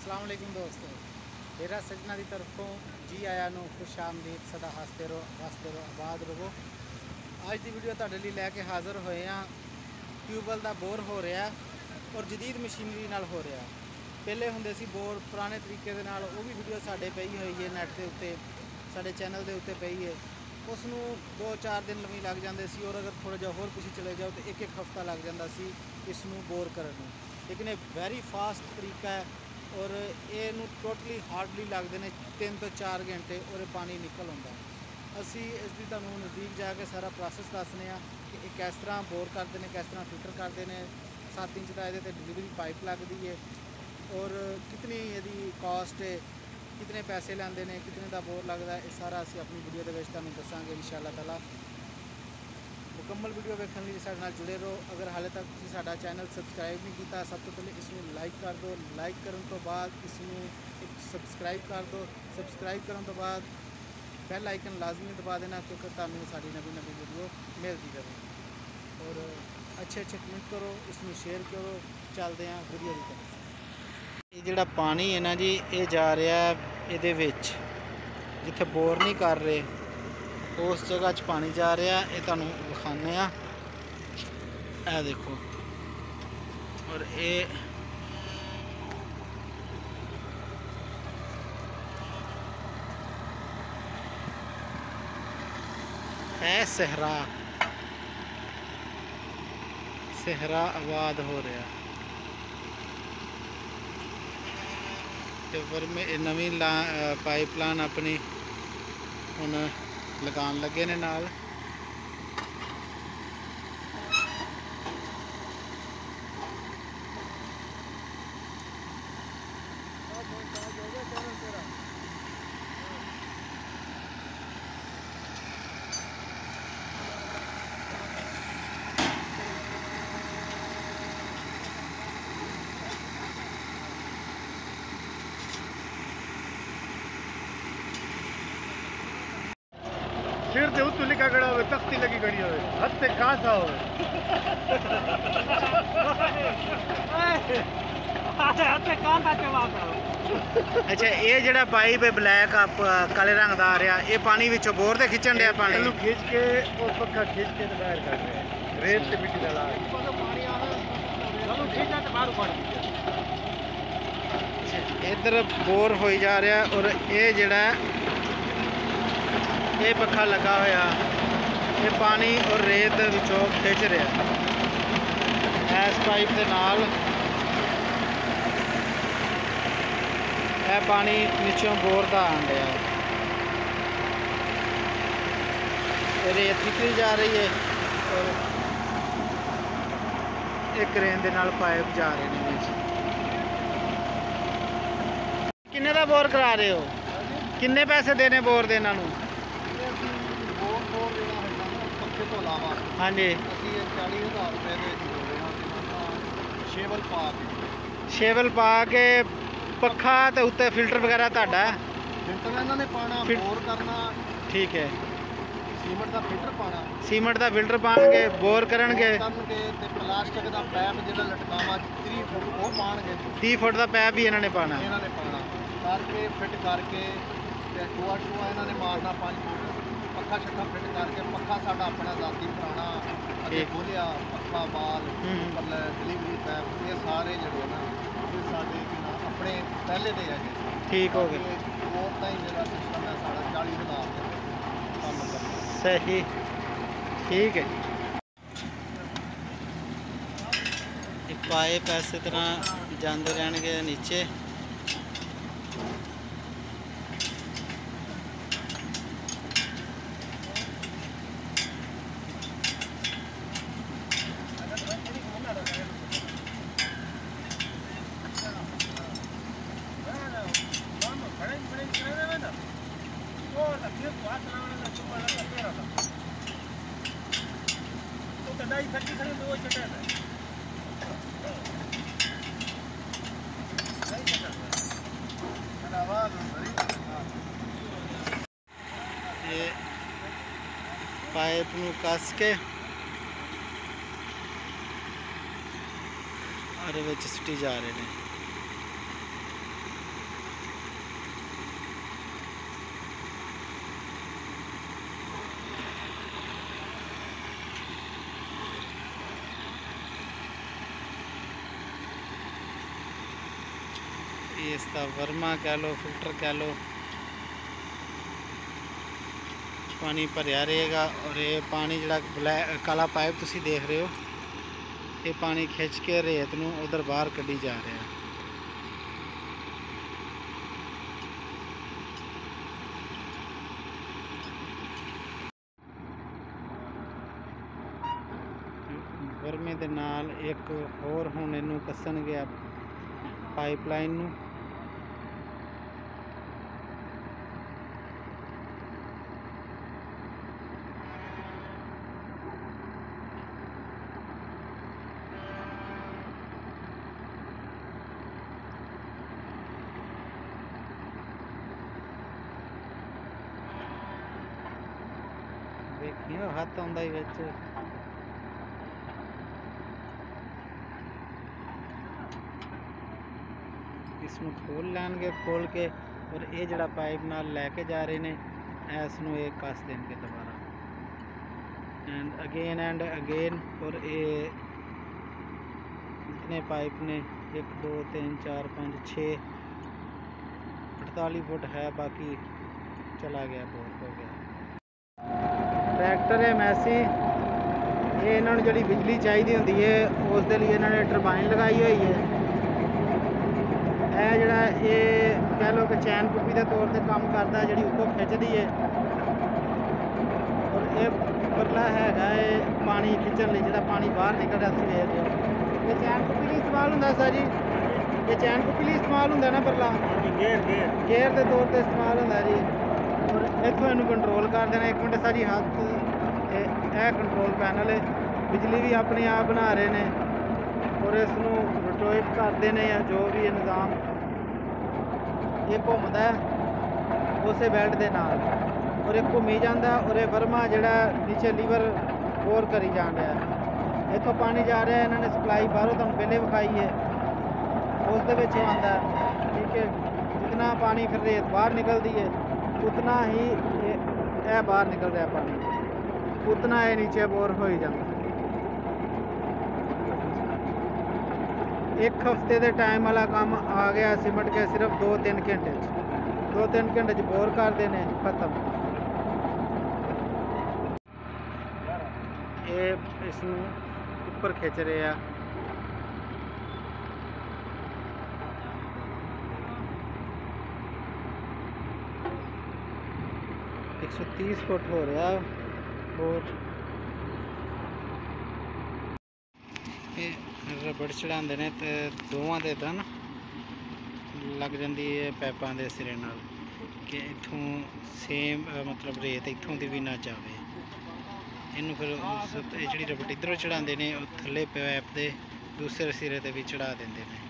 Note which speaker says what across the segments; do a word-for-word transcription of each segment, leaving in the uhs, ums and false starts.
Speaker 1: अस्सलाम वालेकुम दोस्तों, डेरा सजना की तरफों जी आया नो खुश आमदीद। सदा हसते रहो वसते रहो आबाद रहो। अज की वीडियो तुहाडे लई लैके हाज़र होए हाँ। ट्यूबवैल का बोर हो रहा और जदीद मशीनरी नाल हो रहा। पहले हुंदे सी बोर पुराने तरीके दे नाल, वो भी वीडियो साडे पई हुई है नैट के उत्ते, साडे चैनल के उत्ते पई है। उसनूं दो चार दिन लवी लग जाते सी और अगर थोड़ा जिहा होर पिछे चले जाओ तो एक एक हफ्ता लग जाता सी इसनूं बोर करन नूं। लेकिन ये वैरी फास्ट तरीका है और ये टोटली हार्डली लगते हैं तीन तो चार घंटे और पानी निकल आता। असी इसकी तुहानूं नज़दीक जाके सारा प्रोसैस दसने कि ये किस तरह बोर करते हैं, किस तरह फिल्टर करते हैं। सत्त इंच का ये डिलीवरी पाइप लगती है और कितनी यदि कॉस्ट है, कितने पैसे लेंदे ने, कितने का बोर लगता है, ये सारा असी अपनी वीडियो के तुहानूं दसांगे इंशाअल्लाह ताला। मुकम्मल वीडियो देखने लिए साडे नाल जुड़े रहो। अगर हाले तक तुसीं साडा चैनल सबसक्राइब नहीं किया, सब तो पहले इसमें लाइक कर दो। लाइक करने तो बाद इसमें एक सबसक्राइब कर दो। सबसक्राइब करने तो बाद बैल आइकन लाजमी दबा देना, क्योंकि तुहानूं साडी नवी नवी वीडियो मिलती रहे। और अच्छे अच्छे कमेंट करो, इसमें शेयर करो। चलते हैं वीडियो की तरफ। ये जिहड़ा पानी है ना जी, ये जा रहा है इहदे विच जिथे बोर नहीं कर रहे, उस जगह च पानी जा रहा है। ये तुहानूं विखाने आ, ए देखो। और ये है सहरा, सहरा आबाद हो रहा पर में नवी ला पाइप लाइन अपनी हुण लगान लगे ने नाल।
Speaker 2: सिर से उत्तू लिखा खड़ा हो, तख्ती लगी खड़ी हो, हाथ से खासा हो।
Speaker 1: अच्छा, ये जड़ा पाइप है ब्लैक आप काले रंग का आ रहा, ये पानी विचों बोर दे खिंचण दिया पानी
Speaker 2: खींच के और पक्का खींच के बाहर कर रहे हैं। रेत से मिट्टी डाला
Speaker 1: इधर बोर हो जा रहा और ये जड़ा ये पक्खा लगा होया, ये पानी और रेत विचों खिंच रहा इस पाइप के नाल। यह पानी नीचों बोर का आन रहा, रेत निकली जा रही है और एक क्रेन के नाल पाइप जा रहे हैं नीचे। किन्ने का बोर करा रहे हो, किन्ने पैसे देने बोर दे इन्हां नूं?
Speaker 2: तो अलावा
Speaker 1: हाँ जी,
Speaker 2: चालीस हज़ार रुपए शेवल पा के
Speaker 1: शेवल पा के पक्खा ते उत्ते फिल्टर वगैरह तुहाडा
Speaker 2: फिल्टर इन्होंने पाना, बोर करना। ठीक
Speaker 1: है,
Speaker 2: सीमेंट का फिल्टर पाना,
Speaker 1: सीमेंट का फिल्टर पाएंगे, बोर करनगे,
Speaker 2: प्लास्टिक का पैप जो लटकावा तीस फुट वो पाएंगे,
Speaker 1: तीस फुट का पैप भी इन्होंने पाना
Speaker 2: इन्होंने पाना करके फिट करके टोआ टोआ इन्होंने मारना पाँच फुट पक्खा शक्खा फिट करके। पक्खा साडा अपना जाती पुराना अगे खोलिया पक्खा बाल डिलीवरी पैप ये सारे जोड़े ना ये साडे अपने पहले दे है।
Speaker 1: ठीक हो गए,
Speaker 2: बोर का ही जो सिस्टम है साढ़ा चालीस हज़ार काम करना
Speaker 1: सही, ठीक है। पाइप इस तरह जाते रहने नीचे। ये पाइप नूं कस के और विच सुट्टी जा रहे हैं। ये इसका वर्मा कह लो, फिल्टर कह लो, पानी भरया रहेगा। और ये पानी जिहड़ा ब्लैक काला पाइप तुसी देख रहे हो, ये पानी खिंच के रेत नूं उधर बाहर कड्ढी जा रहा है। वर्मे दे नाल एक होर हुण इहनूं कस्सणगे पाइपलाइन नूं। देखियो हत्थ आउंदा ही विच। इसनूं खोल लैणगे, खोल के और ये जिहड़ा पाइप नाल लैके जा रहे ने, इसनूं ये कस देणगे दोबारा एंड अगेन एंड अगेन। और ये जितने पाइप ने एक दो तीन चार पाँच छः अड़तालीस फुट है, बाकी चला गया, बोर हो गया। ट्रैक्टर है मैसी, ये इन्होंने जी बिजली चाहिए होंगी है उस दे लिए इन्होंने टरबाइन लगाई हुई है। यह जड़ा ये कह लो कि चैन कुप्पी के तौर पर काम करता, जी उत्तों खिंचती है। और ये परला है पानी खिंचन लिए, जो पानी बाहर निकल रहा सवेर जो ये चैन कुप्पी लिए इस्तेमाल होंगे सर जी, ये चैन कुप्पी लिए इस्तेमाल होंगे ना परला गेयर गेयर गेयर के तौर पर इस्तेमाल होंगे जी। और इतों इनू कंट्रोल कर देना। एक मिनट सारी हाथ, यह कंट्रोल पैनल है, बिजली भी अपने आप बना रहे हैं और इसनों रोटेट करते हैं या जो भी है निज़ाम ये घूमता है उस बेल्ट के नाल और एक घूमी जाता। और ये वर्मा जिहड़ा नीचे लीवर बोर करी जान रहा है, इतों पानी जा रहा है, इन्होंने सप्लाई बाहरों तुहानूं पहले विखाई है उस दे विच आंदा है, ठीक है। जितना पानी फिर रेत बाहर निकलती है उतना ही यह बाहर निकल रहा है पानी, उतना ये नीचे बोर हो ही जाता। एक हफ्ते के टाइम वाला काम आ गया सिमट के सिर्फ दो तीन घंटे दो तीन घंटे बोर कर देने खत्म। ये इसनूं ऊपर खिंच रहे हैं। एक सौ तीस फुट हो रहा और रबड़ चढ़ाते हैं तो दोवां दे दन लग जाती है पैपां दे सिरे नाल कि इत्थों सेम मतलब रेत इत्थों दी भी ना जाए। इनू फिर उस जी रबड़ इधरों चढ़ाते हैं, थल्ले पैप के दूसरे सिरे ते भी चढ़ा देंगे हैं।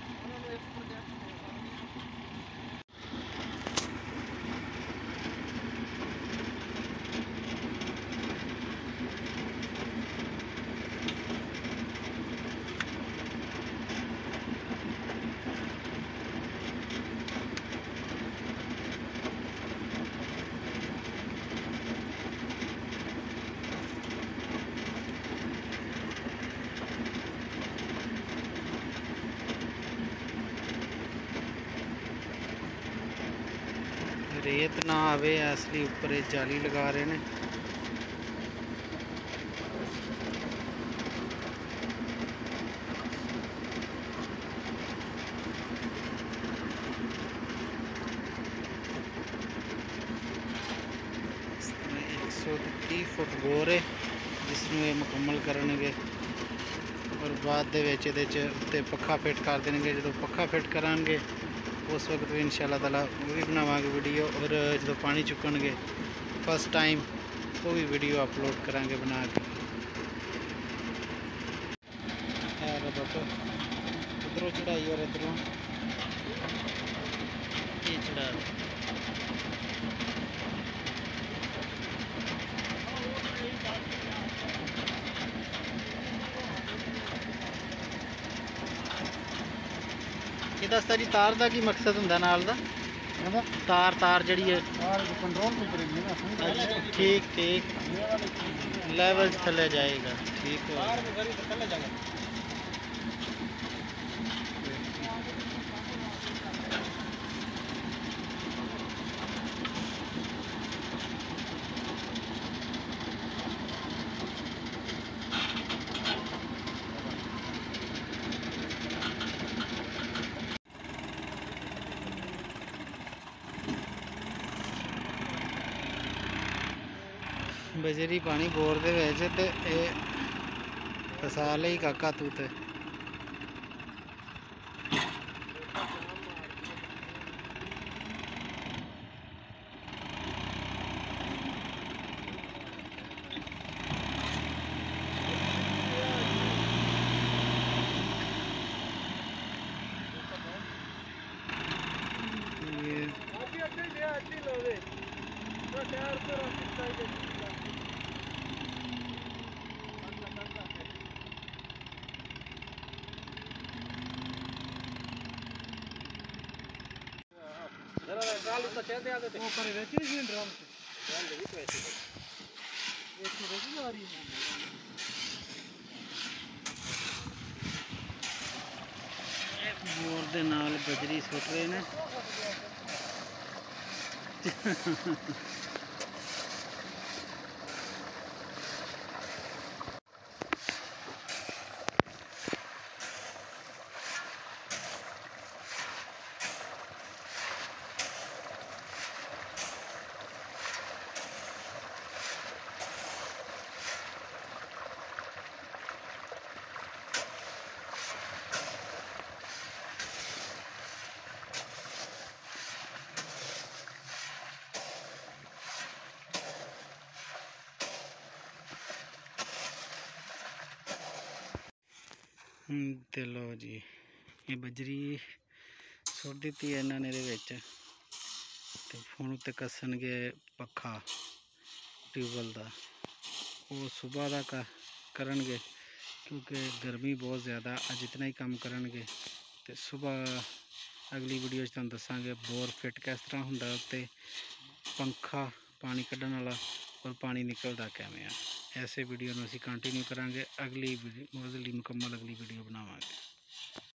Speaker 1: रेत ना आवे इसलिए ऊपर जाली लगा रहे हैं। एक सौ तीस फुट बोर है जिसमें ये मुकम्मल करेंगे और बाद दे विच इहदे च उत्ते पक्खा फिट कर देंगे। जो पक्खा फिट करांगे उस वक्त भी इंशाअल्लाह ताला वो भी बनावांगे वीडियो, और जो पानी चुकणगे फर्स्ट टाइम वो भी वीडियो अपलोड करांगे बना के। उधरों चढ़ाई और इधरों ये चढ़ा ये दसदा जी तार का की मकसद होंदा नाल दा तार तार जड़ी है कंट्रोल ठीक ठीक लेवल थले जाएगा ठीक हो। ਬਜਰੀ ਪਾਣੀ ਬੋਰ ਦੇ ਵਿੱਚ ਤੇ ਇਹ ਫਸਾ ਲਈ ਕਾਕਾ ਤੂੰ ਤੇ ਬੋਰ ਦੇ ਨਾਲ ਬਜਰੀ ਸੁੱਟ ਰਹੇ ਨੇ ਤੇ ਲਓ ਜੀ ਇਹ ਬਜਰੀ ਸੁੱਟ ਦਿੱਤੀ ਇਹਨਾਂ ਨੇ ਇਹਦੇ ਵਿੱਚ ਤੇ ਹੁਣ ਉੱਤੇ ਕੱਸਣਗੇ ਪੱਖਾ ਟਿਊਬਵੈੱਲ ਦਾ ਉਹ ਸਵੇਰ ਦਾ ਕ ਕਰਨਗੇ ਕਿਉਂਕਿ ਗਰਮੀ ਬਹੁਤ ਜ਼ਿਆਦਾ ਅੱਜ ਇਤਨਾ ਹੀ ਕੰਮ ਕਰਨਗੇ ਤੇ ਸਵੇਰ ਅਗਲੀ ਵੀਡੀਓ 'ਚ ਤੁਹਾਨੂੰ ਦੱਸਾਂਗੇ ਬੋਰ ਫਿੱਟ ਕਿਸ ਤਰ੍ਹਾਂ ਹੁੰਦਾ ਉੱਤੇ ਪੰਖਾ ਪਾਣੀ ਕੱਢਣ ਵਾਲਾ ਔਰ ਪਾਣੀ ਨਿਕਲਦਾ ਕਿਵੇਂ ਆ ਐਸੇ ਵੀਡੀਓ ਨੂੰ ਅਸੀਂ ਕੰਟੀਨਿਊ ਕਰਾਂਗੇ ਅਗਲੀ ਵੀਡੀਓ ਉਹਦੇ ਲਈ ਮੁਕੰਮਲ ਅਗਲੀ ਵੀਡੀਓ ਬਣਾਵਾਂਗੇ।